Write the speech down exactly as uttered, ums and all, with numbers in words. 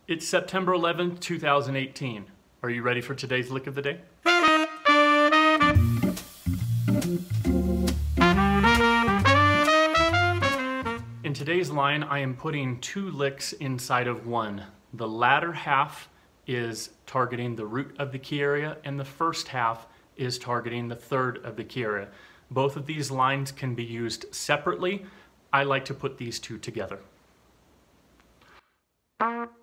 It's September eleventh, two thousand eighteen. Are you ready for today's lick of the day? In today's line, I am putting two licks inside of one. The latter half is targeting the root of the key area, and the first half is targeting the third of the key area. Both of these lines can be used separately. I like to put these two together.